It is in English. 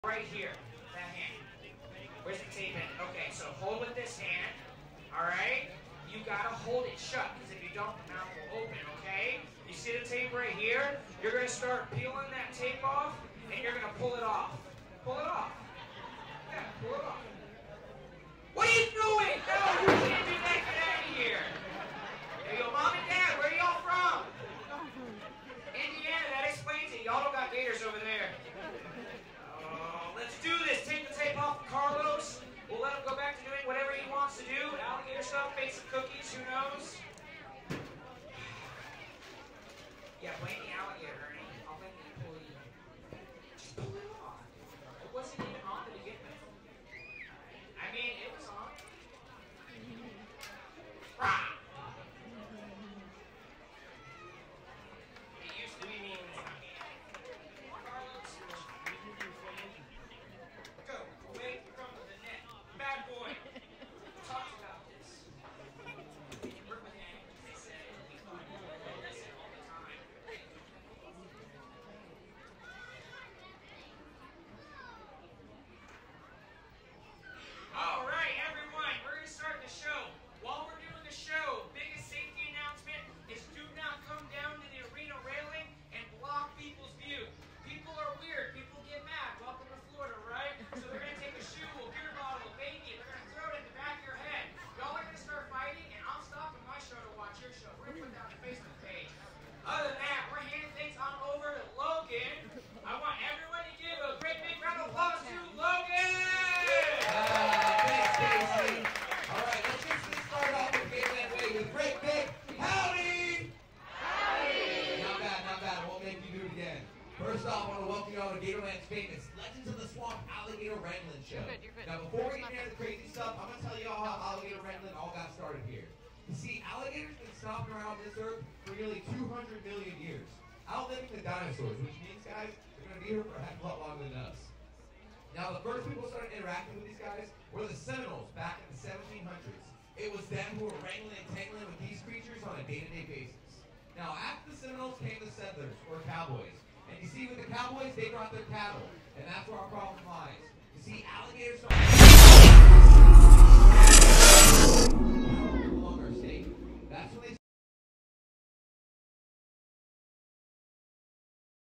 Right here, that hand. Where's the tape in? Okay, so hold with this hand, all right? You gotta hold it shut, because if you don't, the mouth will open, okay? You see the tape right here? You're gonna start peeling that tape off, and you're gonna pull it off. Pull it off. Yeah, pull it off. What are you doing? No, you can't do that. Get out of here. There you go, Mom and Dad, where are y'all from? Indiana, that explains it. Y'all don't got gators over there. Let's do this. Take the tape off of Carlos. We'll let him go back to doing whatever he wants to do. Alligator stuff, bake some cookies, who knows? Yeah, blame the alligator, Ernie. I'll blame the employee. Just pull it off. It wasn't even on to begin with. I mean, it was on. Rah! It used to be me when it's not me. Carlos. Go away from the net. Bad boy. We talked about this. You work with animals, they said. We thought about this all the time. All right, everyone, we're going to start the show. While we're doing the show, biggest safety announcement is do not come down to the arena railing and block people's view. People are weird. People get mad. Welcome to Florida, right? So they're going to take a shoe, a beer bottle, a baby, and they're going to throw it in the back of your head. Y'all are going to start fighting, and I'm stopping my show to watch your show. We're going to put that on the Facebook page. Other than that, we're handing things on over to Logan. I want everyone to give a great big round of applause to Logan! Thanks, Stacy. All right, let's get this started off with Gatorland Way with great big howdy! Howdy! Not bad, not bad. I won't make you do it again. First off, I want to welcome you all to Gatorland's famous Legends of the Swamp Alligator Wrangling Show. You're good. Now, before we get into the crazy stuff, I'm going to tell you all how alligator wrangling all got started here. You see, alligators have been stomping around this earth for nearly 200 million years, outliving the dinosaurs, which means, guys, they're going to be here for a heck of a lot longer than us. Now, the first people who started interacting with these guys were the Seminoles back in the 1700s. It was them who were wrangling and tangling with these creatures on a day-to-day basis. Now, after the Seminoles came the settlers, or cowboys. And you see, with the cowboys, they brought their cattle. And that's where our problem lies.